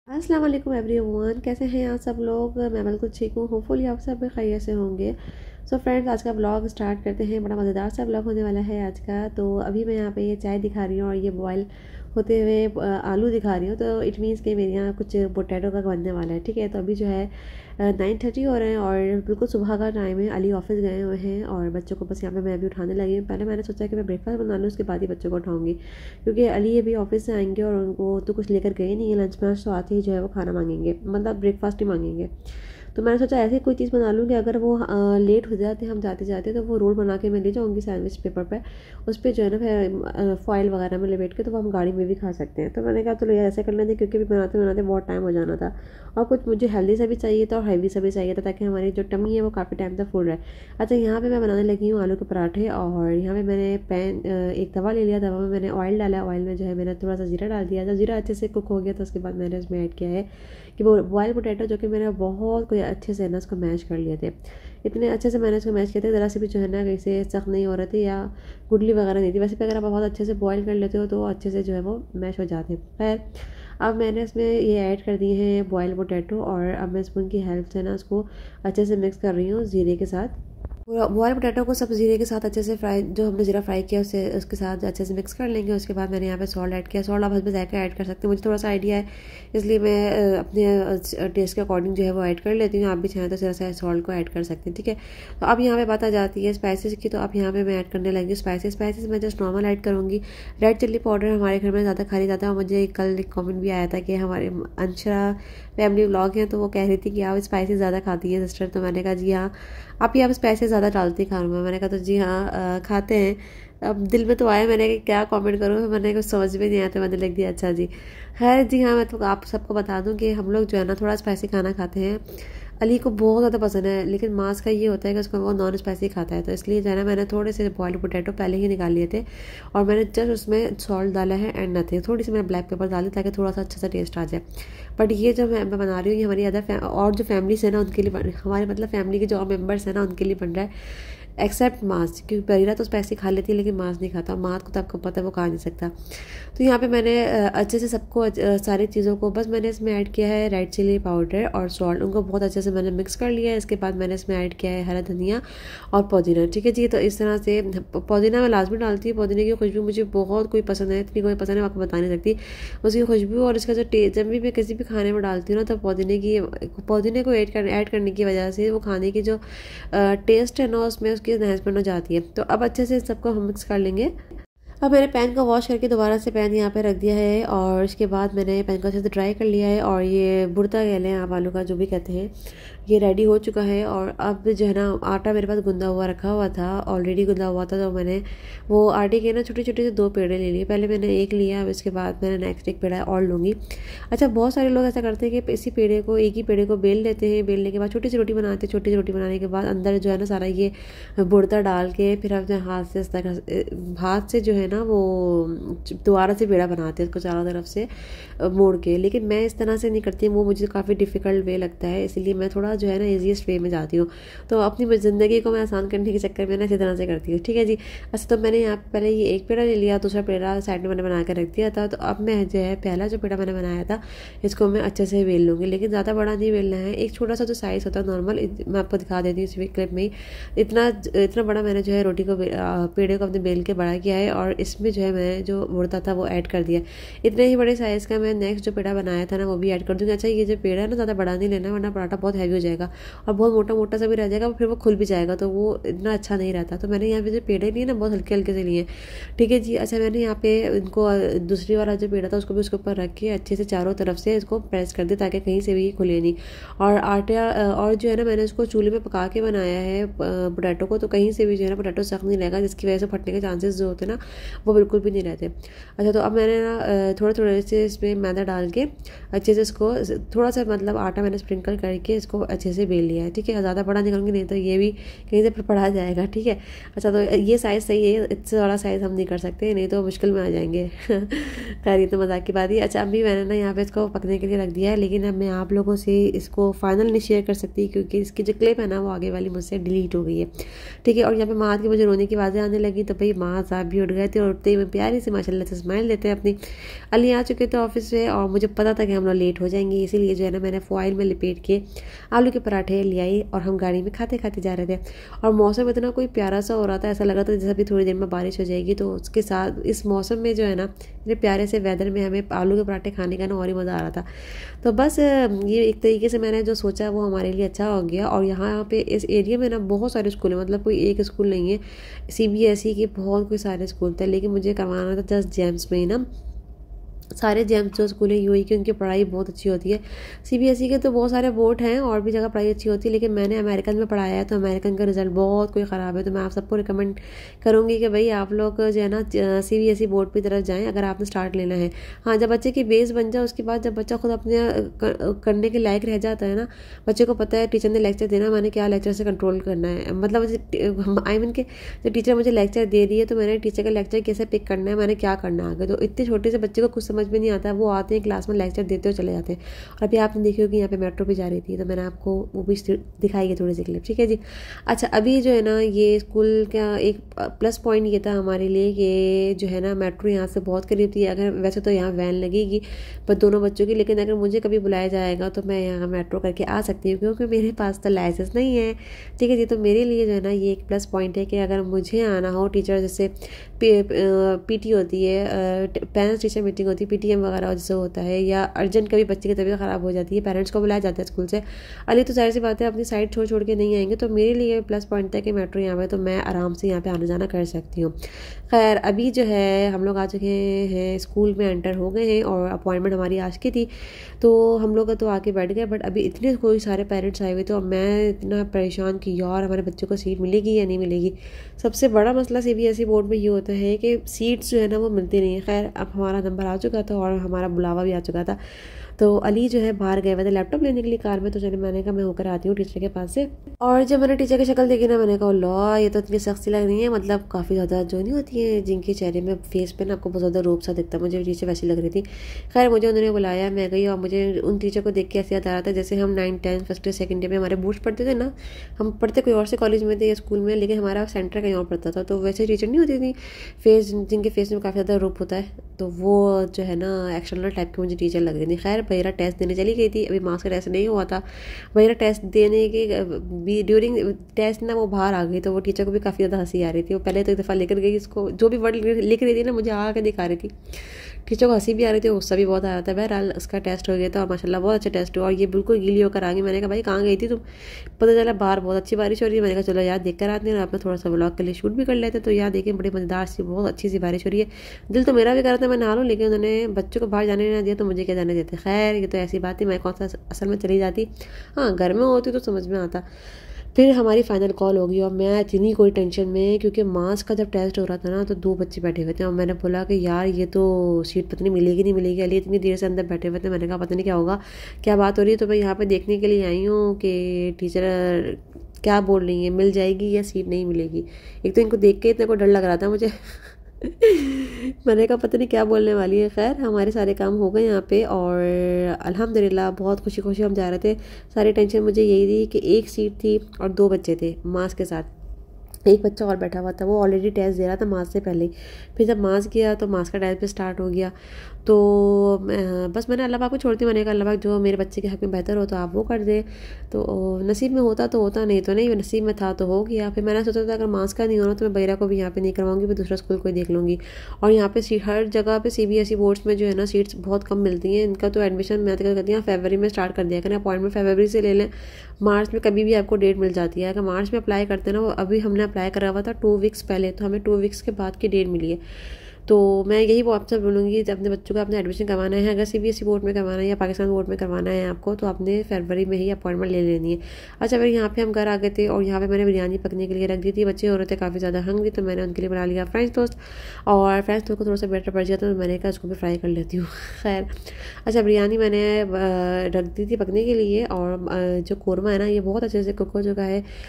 अस्सलाम वालेकुम एवरीवन, कैसे हैं आप सब लोग। मैं बिल्कुल ठीक हूँ। होपफुली आप सब खैरियत से होंगे। सो फ्रेंड्स, आज का व्लॉग स्टार्ट करते हैं। बड़ा मज़ेदार सा व्लॉग होने वाला है आज का। तो अभी मैं यहाँ पे ये चाय दिखा रही हूँ और ये बॉयल होते हुए आलू दिखा रही हूँ। तो इट मीन्स कि मेरे यहाँ कुछ पोटैटो का बनने वाला है। ठीक है, तो अभी जो है 9:30 हो रहे हैं और बिल्कुल सुबह का टाइम है। अली ऑफिस गए हुए हैं और बच्चों को बस यहाँ पे मैं अभी उठाने लगी हूँ। पहले मैंने सोचा कि मैं ब्रेकफास्ट बना लूँ, उसके बाद ही बच्चों को उठाऊँगी, क्योंकि अली अभी ऑफिस से आएंगे और उनको तो कुछ लेकर गए नहीं है लंच में। तो आते ही जो है वो खाना मांगेंगे, मतलब ब्रेकफास्ट ही मांगेंगे। तो मैंने सोचा ऐसी कोई चीज़ बना लूँ कि अगर वो लेट हो जाते हम जाते जाते, तो वो रोल बना के मैं ले जाऊँगी सैंडविच पेपर पे। उस पर जो है ना फिर फॉइल वगैरह में लपेट के तो वो हम गाड़ी में भी खा सकते हैं। तो मैंने कहा चलो यार ऐसे कर लेंगे, क्योंकि भी बनाते बनाते बहुत टाइम हो जाना था और कुछ मुझे हेल्दी सा भी चाहिए था और हैवी सा भी चाहिए था, ताकि हमारी जो टमी है वो काफ़ी टाइम तक फुल रहे। अच्छा, यहाँ पे मैं बनाने लगी हूँ आलू के पराठे और यहाँ पे मैंने एक तवा ले लिया। तवा में मैंने ऑयल डाला। ऑयल में जो है मैंने थोड़ा सा जीरा डाल दिया। जब जीरा अच्छे से कुक हो गया तो उसके बाद मैंने इसमें ऐड किया है कि वो बॉयल पोटैटो, जो कि मैंने बहुत कोई अच्छे से ना उसको मैश कर लिए थे। इतने अच्छे से मैंने इसको मैश किए थे, ज़रा से भी जो है ना कैसे सख्त नहीं हो रहे थे या गुडली वगैरह नहीं थी। वैसे भी अगर आप बहुत अच्छे से बॉयल कर लेते हो तो अच्छे से जो है वो मैश हो जाते हैं। खैर, अब मैंने इसमें ये ऐड कर दिए हैं बॉयल पोटैटो और अब मैं स्पून की हेल्प से ना उसको अच्छे से मिक्स कर रही हूँ ज़ीरे के साथ। पूरा बॉयल पोटैटो को सब ज़ीरे के साथ अच्छे से फ्राई, जो हमने ज़ीरा फ्राई किया उससे उसके साथ अच्छे से मिक्स कर लेंगे। उसके बाद मैंने यहाँ पे सॉल्ट ऐड किया। सॉल्ट आप हस्बैंड जायका ऐड कर सकते हैं, मुझे थोड़ा सा आइडिया है इसलिए मैं अपने टेस्ट के अकॉर्डिंग जो है वो ऐड कर लेती हूँ। आप भी चाहें तो थोड़ा सा सॉल्ट को ऐड कर सकते हैं। ठीक है, तो अब यहाँ पे बात आ जाती है स्पाइसेस की। तो अब यहाँ पे मैं ऐड करने लगी स्पाइसेस मैं जस्ट नॉर्मल ऐड करूँगी। रेड चिल्ली पाउडर हमारे घर में ज़्यादा खाली जाता है। मुझे कल एक कॉमेंट भी आया था कि हमारे अंशरा फैमिली व्लॉग हैं तो वो कह रही थी कि आप स्पाइसेस ज़्यादा खाती हैं सिस्टर। तो मैंने कहा जी हाँ, आप ही आप स्पाइसेस ज़्यादा डालती खानों में। मैंने कहा तो जी हाँ, खाते हैं। अब दिल में तो आया, मैंने कहा क्या कमेंट करूँ, मैंने कुछ समझ में नहीं आया तो मैंने लिख दिया अच्छा जी। खैर जी हाँ, मैं तो आप सबको बता दूँ कि हम लोग जो है ना थोड़ा स्पाइसी खाना खाते हैं। अली को बहुत ज़्यादा पसंद है, लेकिन मास का ये होता है कि उसको वो नॉन स्पाइसी खाता है। तो इसलिए जो है ना मैंने थोड़े से बॉइल्ड पोटैटो पहले ही निकाल लिए थे और मैंने जस्ट उसमें सॉल्ट डाला है एंड नथिंग। थोड़ी सी मैंने ब्लैक पेपर डाली ताकि थोड़ा सा अच्छा सा टेस्ट आ जाए। बट ये जो मैं बना रही हूँ ये हमारी और जो फैमिलीज है ना उनके लिए हमारे मतलब फैमिली के जो और मेम्बर्स हैं ना उनके लिए बन रहा है, एक्सेप्ट मास, क्योंकि बरीरा तो स्पाइसी खा लेती है लेकिन मास नहीं खाता। मास को तो आपको पता है वो खा नहीं सकता। तो यहाँ पे मैंने अच्छे से सबको सारी चीज़ों को बस मैंने इसमें ऐड किया है रेड चिली पाउडर और सॉल्ट, उनको बहुत अच्छे से मैंने मिक्स कर लिया है। इसके बाद मैंने इसमें ऐड किया है हरा धनिया और पुदीना। ठीक है जी, तो इस तरह से पुदीना मैं लाजमी डालती हूँ। पुदीने की खुशबू मुझे बहुत कोई पसंद है, इतनी कोई पसंद है आपको बता नहीं सकती उसकी खुशबू। और इसका जो टेस्ट, जब भी मैं किसी भी खाने में डालती हूँ ना तो पुदीने को ऐड करने की वजह से वो खाने की जो टेस्ट है ना उसमें उसकी एनहेंसमेंट हो जाती है। तो अब अच्छे से सबको हम मिक्स कर लेंगे। अब मैंने पैन को वॉश करके दोबारा से पैन यहाँ पे रख दिया है और उसके बाद मैंने पैन को अच्छे से ड्राई कर लिया है और ये बुर्ता कह लें आप, आलू का जो भी कहते हैं, ये रेडी हो चुका है। और अब जो है ना आटा मेरे पास गूंदा हुआ रखा हुआ था, ऑलरेडी गूंदा हुआ था। तो मैंने वो आटे के ना छोटे छोटे से 2 पेड़े ले लिए। पहले मैंने एक लिया, अब इसके बाद मैंने नेक्स्ट एक पेड़ा और लूँगी। अच्छा, बहुत सारे लोग ऐसा करते हैं कि इसी पेड़े को, एक ही पेड़े को बेल लेते हैं। बेलने के बाद छोटी सी रोटी बनाते हैं। छोटी सी रोटी बनाने के बाद अंदर जो है ना सारा ये बुर्ता डाल के फिर आप हाथ से इस तरह हाथ से जो है ना वो दोबारा से पेड़ा बनाते हैं उसको चारों तरफ से मोड़ के। लेकिन मैं इस तरह से नहीं करती, वो मुझे काफ़ी डिफ़िकल्ट वे लगता है, इसलिए मैं थोड़ा जो है ना ईजीएस्ट वे में जाती हूँ। तो अपनी ज़िंदगी को मैं आसान करने के चक्कर में ना इसी तरह से करती हूँ। ठीक है जी। अच्छा, तो मैंने यहाँ पहले ये एक पेड़ा ले लिया, दूसरा पेड़ा साइड में मैंने बना कर रख दिया था। तो अब मैं जो है पहला जो पेड़ा मैंने बनाया था इसको मैं अच्छे से बेल लूँगी, लेकिन ज़्यादा बड़ा नहीं बेलना है। एक छोटा सा जो साइज़ होता है नॉर्मल, मैं आपको दिखा देती हूँ इस क्लिप में ही। इतना बड़ा मैंने जो है रोटी को पेड़े को अपने बेल के बड़ा किया है और इसमें जो है मैं जो मुर्ता था वो ऐड कर दिया। इतने ही बड़े साइज़ का मैं नेक्स्ट जो पेड़ा बनाया था ना वो भी ऐड कर दूँगी। अच्छा, ये जो पेड़ा है ना ज़्यादा बड़ा नहीं लेना, वरना पराठा बहुत हैवी हो जाएगा और बहुत मोटा मोटा सा भी रह जाएगा, फिर वो खुल भी जाएगा तो वो इतना अच्छा नहीं रहता। तो मैंने यहाँ पे जो पेड़े लिए ना बहुत हल्के हल्के से लिए। ठीक है जी। अच्छा, मैंने यहाँ पे इनको दूसरी वाला जो पेड़ा था उसको भी उसके ऊपर रख के अच्छे से चारों तरफ से इसको प्रेस कर दिया ताकि कहीं से भी खुले नहीं। और आटा और जो है ना मैंने इसको चूल्हे में पका के बनाया है पोटैटो को, तो कहीं से भी जो है ना पोटैटो सख्त नहीं रहेगा, जिसकी वजह से फटने के चांसेस जो होते हैं ना वो बिल्कुल भी नहीं रहते। अच्छा, तो अब मैंने ना थोड़े थोड़े से इसमें मैदा डाल के अच्छे से इसको थोड़ा सा मतलब आटा मैंने स्प्रिंकल करके इसको अच्छे से बेल लिया है। ठीक है, ज़्यादा बड़ा नहीं करूँगी नहीं तो ये भी कहीं से पड़ा जाएगा। ठीक है। अच्छा, तो ये साइज़ सही है, इससे बड़ा साइज़ हम नहीं कर सकते, नहीं तो मुश्किल में आ जाएंगे। खैर, ये तो मजाक की बात ही। अच्छा, अभी मैंने ना यहाँ पे इसको पकने के लिए रख दिया है, लेकिन अब मैं आप लोगों से इसको फाइनल नहीं शेयर कर सकती क्योंकि इसकी जो क्लिप है ना वो आगे वाली मुझसे डिलीट हो गई है। ठीक है, और यहाँ पे माँ की मुझे रोने की आवाज़ें आने लगी तो भाई माँ साहब भी उठ गए थे और उठते ही मैं प्यारी से माशाल्लाह से स्माइल देते हैं अपनी। अली आ चुके थे ऑफिस से और मुझे पता था कि हम लोग लेट हो जाएंगे, इसीलिए जो है ना मैंने फॉइल में लपेट के आलू के पराठे ले आई और हम गाड़ी में खाते खाते जा रहे थे। और मौसम इतना कोई प्यारा सा हो रहा था, ऐसा लग रहा था जैसे अभी थोड़ी देर में बारिश हो जाएगी। तो उसके साथ इस मौसम में जो है ना इतने प्यारे से वेदर में हमें आलू के पराठे खाने का ना और ही मज़ा आ रहा था। तो बस ये एक तरीके से मैंने जो सोचा वो हमारे लिए अच्छा हो गया। और यहाँ पे इस एरिया में ना बहुत सारे स्कूल हैं, मतलब कोई एक स्कूल नहीं है, CBSE के बहुत कोई सारे स्कूल थे, लेकिन मुझे करवाना था जस्ट जेम्स में ही ना। सारे जेम्स जो स्कूल है यूएई की उनकी पढ़ाई बहुत अच्छी होती है। CBSE के तो बहुत सारे बोर्ड हैं और भी जगह पढ़ाई अच्छी होती है, लेकिन मैंने अमेरिकन में पढ़ाया है तो अमेरिकन का रिजल्ट बहुत कोई ख़राब है। तो मैं आप सबको रिकमेंड करूँगी कि भाई आप लोग जो है ना CBSE बोर्ड की तरफ जाएँ अगर आपने स्टार्ट लेना है। हाँ, जब बच्चे की बेस बन जाए उसके बाद जब बच्चा खुद अपने करने के लायक रह जाता है ना, बच्चे को पता है टीचर ने लेक्चर देना, मैंने क्या लेक्चर से कंट्रोल करना है, मतलब आई मीन के जब टीचर मुझे लेक्चर दे रही है तो मैंने टीचर का लेक्चर कैसे पिक करना है, मैंने क्या करना है आगे। तो इतने छोटे से बच्चे को कुछ समझ में नहीं आता, वो आते हैं क्लास में लेक्चर देते हुए चले जाते हैं। और अभी आपने देखी होगी यहाँ पे मेट्रो भी जा रही थी, तो मैंने आपको वो भी दिखाई है थोड़ी सी क्लिप, ठीक है जी। अच्छा, अभी जो है ना ये स्कूल का एक प्लस पॉइंट ये था हमारे लिए कि जो है ना मेट्रो यहाँ से बहुत करीब थी। अगर वैसे तो यहाँ वैन लगेगी पर दोनों बच्चों की, लेकिन अगर मुझे कभी बुलाया जाएगा तो मैं यहाँ मेट्रो करके आ सकती हूँ क्योंकि मेरे पास तो लाइसेंस नहीं है, ठीक है जी। तो मेरे लिए जो है ना ये एक प्लस पॉइंट है कि अगर मुझे आना हो, टीचर जैसे PT होती है, पेरेंट्स टीचर मीटिंग होती है, PTM वगैरह जैसे होता है, या अर्जेंट कभी बच्चे की तबीयत ख़राब हो जाती है, पेरेंट्स को बुलाया जाता है स्कूल से। अली तो जाहिर सी बात है अपनी साइड छोड़ छोड़ के नहीं आएंगे, तो मेरे लिए प्लस पॉइंट था कि मेट्रो यहाँ पे तो मैं आराम से यहाँ पे आना जाना कर सकती हूँ। खैर अभी जो है हम लोग आ चुके हैं, स्कूल में एंटर हो गए हैं और अपॉइंटमेंट हमारी आज की थी, तो हम लोग तो आके बैठ गए। बट अभी इतने कोई सारे पेरेंट्स आए हुए थे और मैं इतना परेशान कि यार हमारे बच्चों को सीट मिलेगी या नहीं मिलेगी। सबसे बड़ा मसला CBSE बोर्ड में ये होता है कि सीट्स जो है ना वो मिलती नहीं है। खैर अब हमारा नंबर आ चुका था और हमारा बुलावा भी आ चुका था, तो अली जो है बाहर गए हुए थे लैपटॉप लेने के लिए कार में। तो चलिए मैंने कहा मैं होकर आती हूँ टीचर के पास से। और जब मैंने टीचर की शक्ल देखी ना, मैंने कहा लॉ ये तो इतनी सख्ती लग रही है, मतलब काफ़ी ज़्यादा जो नहीं होती है जिनके चेहरे में फेस पे ना आपको बहुत ज़्यादा रूप सा दिखता है, मुझे टीचर वैसी लग रही थी। खैर मुझे उन्होंने बुलाया, मैं गई और मुझे उन टीचर को देख के ऐसे याद आ रहा था जैसे हम 9th 10th first year second year में हमारे बूट्स पढ़ते थे ना, हम पढ़ते कोई और से कॉलेज में थे या स्कूल में, लेकिन हमारा सेंटर कहीं और पड़ता था। तो वैसे टीचर नहीं होती थी फेस, जिनके फेस में काफ़ी ज़्यादा रूप होता है, तो वो जो है ना एक्सटर्नल टाइप की मुझे टीचर लग रही थी। खैर बहिरा टेस्ट देने चली गई थी, अभी मार्क्स का टेस्ट नहीं हुआ था, बहिरा टेस्ट देने के ड्यूरिंग टेस्ट ना वो बाहर आ गई, तो वो टीचर को भी काफ़ी ज़्यादा हंसी आ रही थी। वो पहले तो एक दफ़ा लेकर गई, इसको जो भी वर्ड लिख रही थी ना मुझे आके दिखा रही थी, टीचर को हंसी भी आ रही थी, गुस्सा भी बहुत आ रहा था। बहरहाल उसका टेस्ट हो गया था और माशाल्लाह बहुत अच्छा टेस्ट हुआ और ये बिल्कुल गीली होकर आ गई। मैंने कहा भाई कहाँ गई थी तुम, पता चला बाहर बहुत अच्छी बारिश हो रही है। मैंने कहा चलो यार देख कर आते हैं और अपना थोड़ा सा व्लॉग के लिए शूट भी कर लेते हैं। तो यार देखिए बड़ी मज़ेदार सी बहुत अच्छी सी बारिश हो रही है, दिल तो मेरा भी कर रहा था मैं नहा लूँ, लेकिन उन्होंने बच्चों को बाहर जाने नहीं दिया, तो मुझे क्या जाने देते। खैर ये तो ऐसी बात थी, मैं कौन सा असल में चली जाती, हाँ घर में होती तो समझ में आता। फिर हमारी फाइनल कॉल होगी और मैं इतनी कोई टेंशन में, क्योंकि मार्क्स का जब टेस्ट हो रहा था ना तो 2 बच्चे बैठे हुए थे और मैंने बोला कि यार ये तो सीट पता नहीं मिलेगी नहीं मिलेगी, अली इतनी देर से अंदर बैठे हुए थे। मैंने कहा पता नहीं क्या होगा, क्या बात हो रही है। तो मैं यहाँ पे देखने के लिए आई हूँ कि टीचर क्या बोल रही है, मिल जाएगी या सीट नहीं मिलेगी। एक तो इनको देख के इतना को डर लग रहा था मुझे मैंने कहा पता नहीं क्या बोलने वाली है। खैर हमारे सारे काम हो गए यहाँ पे और अल्हम्दुलिल्लाह बहुत खुशी खुशी हम जा रहे थे। सारी टेंशन मुझे यही थी कि एक सीट थी और 2 बच्चे थे मास के साथ, एक बच्चा और बैठा हुआ था, वो ऑलरेडी टेस्ट दे रहा था मास से पहले। फिर जब मास किया तो मास का टेस्ट भी स्टार्ट हो गया, तो बस मैंने अल्लाह पाक को छोड़ती, मैंने कहा अल्लाह पाक जो मेरे बच्चे के हक़ में बेहतर हो तो आप वो कर दे। तो नसीब में होता तो होता, नहीं तो नहीं, नसीब में था तो हो गया। फिर मैंने सोचा था अगर मास का नहीं होना तो मैं बहिरा को भी यहाँ पे नहीं करवाऊंगी, फिर दूसरा स्कूल कोई देख लूँगी। और यहाँ पे हर जगह पे CBSE बोर्ड्स में जो है ना सीट्स बहुत कम मिलती हैं। इनका तो एडमिशन मैं तो कहती हूँ फरवरी में स्टार्ट कर दिया करें, अपॉइंटमेंट फरवरी से ले लें, मार्च में कभी भी आपको डेट मिल जाती है। अगर मार्च में अप्लाई करते हैं ना, वो अभी हमने अप्लाई करा हुआ था 2 वीक्स पहले, तो हमें 2 वीक्स के बाद की डेट मिली है। तो मैं यही वो आपसे बोलूँगी जब अपने बच्चों का अपने एडमिशन करवाना है, अगर CBSE बोर्ड में करवाना है या पाकिस्तान बोर्ड में करवाना है आपको, तो आपने फरवरी में ही अपॉइंटमेंट ले लेनी है। अच्छा फिर यहाँ पे हम घर आ गए थे और यहाँ पे मैंने बिरयानी पकने के लिए रख दी थी, बच्चे हो रहे थे काफ़ी ज़्यादा हंग्री, तो मैंने उनके लिए बना लिया फ्रेंच टोस्ट, और फ्रेंच टोस्ट को थोड़ा सा बेटर पड़ गया तो मैंने कहा उसको भी फ्राई कर लेती हूँ। खैर अच्छा बिरयानी मैंने रख दी थी पकने के लिए, और जो कौरमा है ना ये बहुत अच्छे से कुक हो चुका है।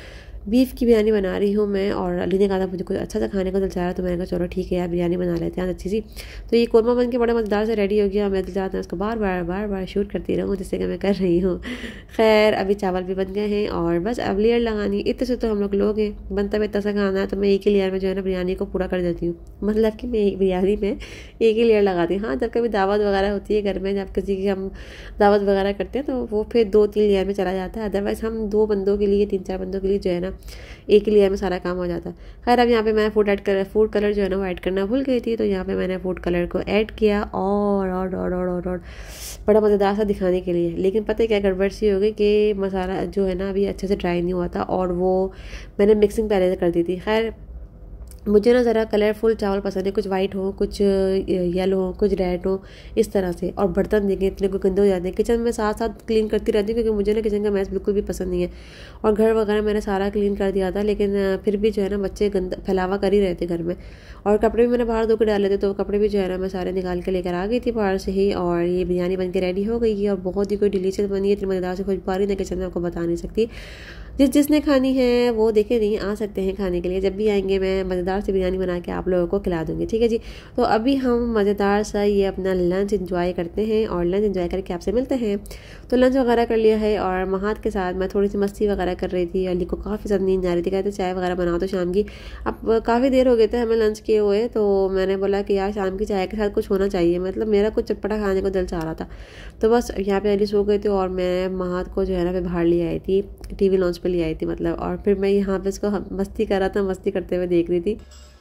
बीफ की बिरयानी बना रही हूँ मैं। और अली ने कहा था मुझे कुछ अच्छा सा खाने को दिल चाह रहा, तो मैंने कहा चलो ठीक है यार बिरयानी बना लेते हैं अच्छी सी। तो ये कौरमा बन के बड़े मज़ेदार से रेडी हो गया। मैं दिल चाहता हूँ उसको बार बार शूट करती रहूँ, जिससे कि मैं कर रही हूँ। खैर अभी चावल भी बन गए हैं और बस अब लेयर लगानी। इतने से तो हम लोग हैं, बनता भी इतना सा खाना है, तो मैं एक ही लेयर में जो है ना बिरयानी को पूरा कर देती हूँ। मतलब कि मैं बिरयानी में एक ही लेयर लगाती हूँ। हाँ, जब कभी दावत वगैरह होती है घर में, जब किसी की हम दावत वगैरह करते हैं, तो वो फिर 2-3 लेयर में चला जाता है। अदरवाइज़ हम 2 बंदों के लिए, 3-4 बंदों के लिए जो है ना एक ही लेयर में सारा काम हो जाता है। खैर अब यहाँ पे मैं फूड कलर जो है ना वो ऐड करना भूल गई थी, तो यहाँ पे मैंने फूड कलर को ऐड किया और बड़ा मज़ेदार सा दिखाने के लिए। लेकिन पता है क्या गड़बड़ सी हो गई कि मसाला जो है ना अभी अच्छे से ड्राई नहीं हुआ था, और वो मैंने मिक्सिंग पहले से कर दी थी। खैर मुझे ना ज़रा कलरफुल चावल पसंद है, कुछ वाइट हो, कुछ येलो हो, कुछ रेड हो, इस तरह से। और बर्तन देखें इतने को गंदे हो जाते हैं। किचन में साथ साथ क्लीन करती रहती हूँ, क्योंकि मुझे ना किचन का मैस बिल्कुल भी पसंद नहीं है। और घर वगैरह मैंने सारा क्लीन कर दिया था, लेकिन फिर भी जो है ना बच्चे गंदा फैलावा कर ही रहे थे घर में। और कपड़े भी मैंने बाहर धो के डाले थे, तो कपड़े भी जो है ना मैं सारे निकाल के लेकर आ गई थी बाहर से ही। और ये बिरयानी बन के रेडी हो गई है और बहुत ही कोई डिलीशियस बनी है, इतनी मज़ेदार से खुशबू आ रही है किचन में, आपको बता नहीं सकती। जिसने खानी है वो देखे नहीं आ सकते हैं खाने के लिए। जब भी आएंगे मैं मज़ेदार सी बिरयानी बना के आप लोगों को खिला दूँगी, ठीक है जी। तो अभी हम मज़ेदार सा ये अपना लंच एंजॉय करते हैं, और लंच एंजॉय करके आपसे मिलते हैं। तो लंच वगैरह कर लिया है, और महात के साथ मैं थोड़ी सी मस्ती वगैरह कर रही थी। अली को काफ़ी ज़्यादा नींद आ रही थी, कहते चाय वगैरह बनाओ तो शाम की। अब काफ़ी देर हो गए थे हमें लंच किए हुए, तो मैंने बोला कि यार शाम की चाय के साथ कुछ होना चाहिए, मतलब मेरा कुछ चटपटा खाने को दिल चाह रहा था। तो बस यहाँ पे अली सो गए थे, और मैं महात को जो है ना फिर बाहर ले आई थी, टीवी लॉन्च पे ले आई थी मतलब। और फिर मैं यहाँ पे इसको मस्ती कर रहा था, मस्ती करते हुए देख रही थी।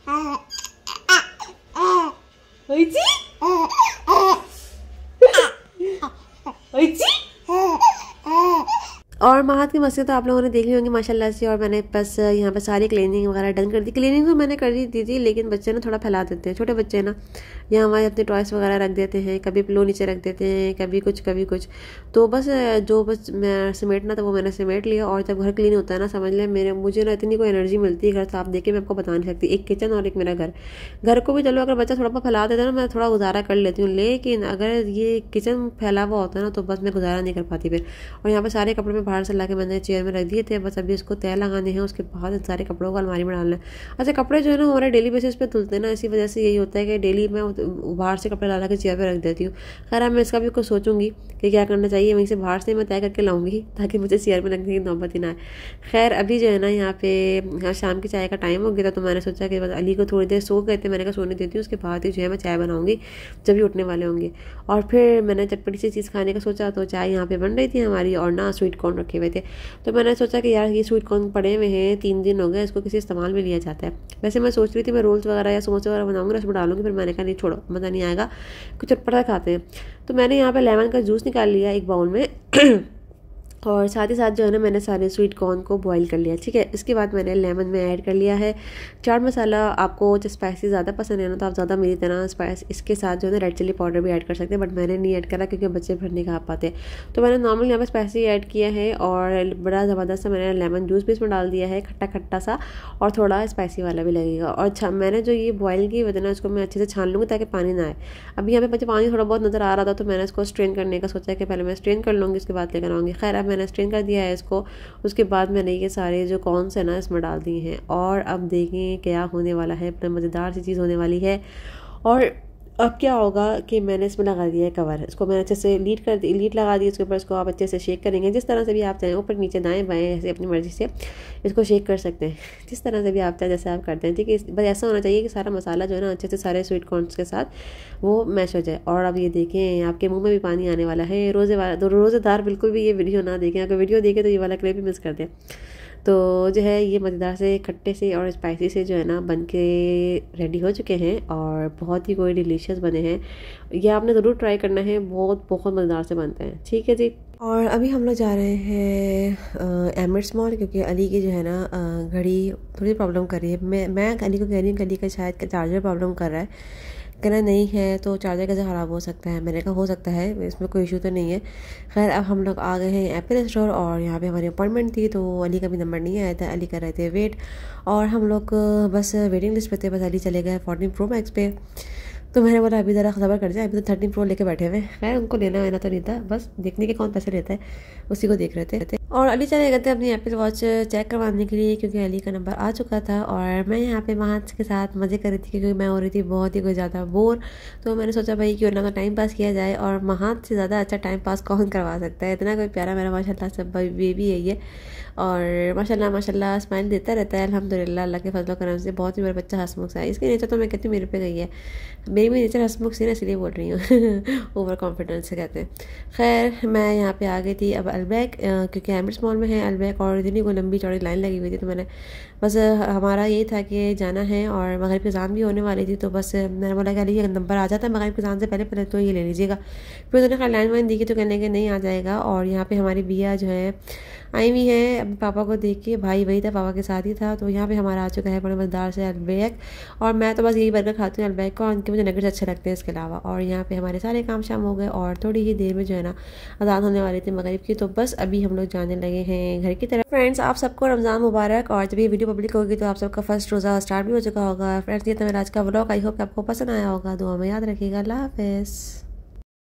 और महात की मस्ती तो आप लोगों ने देख ली होंगी माशाल्लाह से। और मैंने बस यहाँ पे सारी क्लीनिंग वगैरह डन कर दी। क्लीनिंग तो मैंने कर दी थी, लेकिन बच्चे ना थोड़ा फैला देते हैं, छोटे बच्चे ना यहाँ हमारे अपने टॉयस वगैरह रख देते हैं, कभी पिलो नीचे रख देते हैं, कभी कुछ। तो बस जो बस मैं समेटना था वो मैंने समेट लिया। और जब घर क्लीन होता है ना, समझ लें मुझे ना इतनी कोई एनर्जी मिलती है घर साफ देख के, मैं आपको बता नहीं सकती। एक किचन और एक मेरा घर को भी चलो अगर बच्चा थोड़ा बहुत फैला देता है ना, मैं थोड़ा गुजारा कर लेती हूँ, लेकिन अगर ये किचन फैला हुआ होता है ना, तो बस मैं गुजारा नहीं कर पाती फिर। और यहाँ पर सारे कपड़े में बाहर से ला के मैंने चेयर में रख दिए थे, बस अभी इसको तय लगाने हैं, उसके बाद सारे कपड़ों को अलमारी में डालना है। अच्छा, कपड़े जो है ना हमारे डेली बेसिस पे धुलते हैं ना, इसी वजह से यही होता है कि डेली मैं बाहर से कपड़े ला के चेयर पे रख देती हूँ। खैर मैं इसका भी कुछ सोचूंगी कि क्या करना चाहिए, वहीं से बाहर से मैं तय करके लाऊंगी, ताकि मुझे चेयर में रखने की नौबत ही ना आए। खैर अभी जो है ना यहाँ पे शाम की चाय का टाइम हो गया था, तो मैंने सोचा कि बस अली को थोड़ी देर सो गए थे, मैंने कहा सोने देती हूँ, उसके बाद ही जो है मैं चाय बनाऊंगी जब भी उठने वाले होंगे। और फिर मैंने चटपटी सी चीज़ खाने का सोचा, तो चाय यहाँ पे बन रही थी हमारी, और ना स्वीट कॉर्न रखे हुए थे। तो मैंने सोचा कि यार ये स्वीट कॉर्न पड़े हुए हैं, 3 दिन हो गए, इसको किसी इस्तेमाल में लिया जाता है। वैसे मैं सोच रही थी मैं रोल्स वगैरह या समोसे वगैरह बनाऊंगी, उसमें डालूंगी, फिर मैंने कहा नहीं छोड़ो, मज़ा नहीं आएगा, कुछ चटपटा खाते हैं। तो मैंने यहाँ पे लेमन का जूस निकाल लिया एक बाउल में और साथ ही साथ जो है ना मैंने सारे स्वीट कॉर्न को बॉईल कर लिया, ठीक है। इसके बाद मैंने लेमन में ऐड कर लिया है चाट मसाला। आपको जो स्पाइसी ज़्यादा पसंद है ना, तो आप ज़्यादा मेरी तरह स्पाइस इसके साथ जो है ना रेड चिली पाउडर भी ऐड कर सकते हैं, बट मैंने नहीं ऐड करा क्योंकि बच्चे भर नहीं खा पाते। तो मैंने नॉर्मल यहाँ पर स्पाइसी ऐड किया है, और बड़ा ज़बरदस्त सा मैंने लेमन जूस भी इसमें डाल दिया है, खट्टा खट्टा सा, और थोड़ा स्पाइसी वाला भी लगेगा। और मैंने जो ये बॉयल की हुई थी ना, उसको मैं अच्छे से छान लूँगी ताकि पानी ना आए। अभी यहाँ पे मुझे पानी थोड़ा बहुत नज़र आ रहा था, तो मैंने इसको स्ट्रेन करने का सोचा कि पहले मैं स्ट्रेन कर लूँगी, उसके बाद लेकर आऊँगी। खैर अब मैंने स्ट्रेन कर दिया है इसको। उसके बाद मैंने ये सारे जो कॉर्न्स है ना इसमें डाल दिए हैं, और अब देखें क्या होने वाला है, अपना मज़ेदार सी चीज़ होने वाली है। और अब क्या होगा कि मैंने इसमें लगा दिया है कवर, इसको मैंने अच्छे से लीड लगा दी इसके ऊपर। इसको आप अच्छे से शेक करेंगे, जिस तरह से भी आप चाहें, ऊपर नीचे दाएं बाएं, ऐसे अपनी मर्ज़ी से इसको शेक कर सकते हैं, जिस तरह से भी आप चाहें, जैसे आप करते हैं, ठीक है। बस ऐसा होना चाहिए कि सारा मसाला जो है ना अच्छे से सारे स्वीट कॉर्न्स के साथ वो मैश हो जाए। और अब ये देखें आपके मुंह में भी पानी आने वाला है। रोज़ेदार बिल्कुल भी ये वीडियो ना देखें, अगर वीडियो देखें तो ये वाला क्लिप भी मिस कर दें। तो जो है ये मज़ेदार से खट्टे से और स्पाइसी से जो है ना बन के रेडी हो चुके हैं, और बहुत ही कोई डिलीशियस बने हैं। ये आपने ज़रूर ट्राई करना है, बहुत मज़ेदार से बनते हैं, ठीक है जी। और अभी हम लोग जा रहे हैं एमिरेट्स मॉल, क्योंकि अली की जो है ना घड़ी थोड़ी प्रॉब्लम कर रही है। मैं अली को कह रही हूँ कि अली का शायद चार्जर प्रॉब्लम कर रहा है, कहना नहीं है तो चार्जर कैसे ख़राब हो सकता है। मैंने कहा हो सकता है, इसमें कोई इशू तो नहीं है। खैर अब हम लोग आ गए हैं एप्पल स्टोर, और यहाँ पे हमारी अपॉइंटमेंट थी, तो अली का भी नंबर नहीं आया था, अली कर रहे थे वेट, और हम लोग बस वेटिंग लिस्ट पे थे। बस अली चले गए 14 प्रो मैक्स पे, तो मैंने बोला अभी ज़रा खबर कर जाए, अभी तो 13 प्रो लेके बैठे हुए। खैर उनको लेना तो नहीं था, बस देखने के कौन पैसे लेता है उसी को देख रहे थे। और अली चले गए थे अपनी एप्पल वॉच चेक करवाने के लिए, क्योंकि अली का नंबर आ चुका था। और मैं यहाँ पे महाज के साथ मज़े कर रही थी, क्योंकि मैं हो रही थी बहुत ही कोई ज़्यादा बोर। तो मैंने सोचा भाई क्यों ना तो टाइम पास किया जाए, और महाज से ज़्यादा अच्छा टाइम पास कौन करवा सकता है। इतना कोई प्यारा मेरा माशाल्लाह सब बेबी है ये, और माशाल्लाह माशाल्लाह स्माइल देता रहता है। अल्हम्दुलिल्लाह अल्लाह के फजल करम से बहुत ही मेरा बच्चा हंसमुख सा है। इसकी नेचर तो मैं कहती हूँ मेरे पे गई है, मेरी भी नेचर हंसमुख सी ना, इसलिए बोल रही हूँ ओवर कॉन्फिडेंस से कहते हैं। खैर मैं यहाँ पे आ गई थी अब अलबैक, क्योंकि एमिरेट्स मॉल में है अलबैक, और इतनी को लंबी चौड़ी लाइन लगी हुई थी। तो मैंने बस हमारा यही था कि जाना है, और मगरिब की अज़ान भी होने वाली थी। तो बस मैंने बोला कि अली ये नंबर आ जाता है मगरिब की अज़ान से पहले पहले तो ये ले लीजिएगा। फिर उन्होंने खैर लाइन वाइन दी कि तो कहने के नहीं आ जाएगा। और यहाँ पे हमारी बिया जो है आई हुई है अपने पापा को देख के, भाई वही था पापा के साथ ही था। तो यहाँ पे हमारा आ चुका है बड़ा मज़ेदार से अलबैक, और मैं तो बस यही बर्गर खाती हूँ अलबैक का, उनके मुझे नगेट्स अच्छे लगते हैं इसके अलावा। और यहाँ पे हमारे सारे काम शाम हो गए, और थोड़ी ही देर में जो है ना अज़ान होने वाली थी मगरिब की। तो बस अभी हम लोग जाने लगे हैं घर की तरफ। फ्रेंड्स आप सबको रमज़ान मुबारक, और जब ये वीडियो पब्लिक होगी तो आप सबका फर्स्ट रोज़ा स्टार्ट भी हो चुका होगा। फ्रेंड्स ये तो मेरा आज का व्लॉग, आई होप कि आपको पसंद आया होगा। दुआ में याद रखिएगा। अल्लाह हाफ़िज़।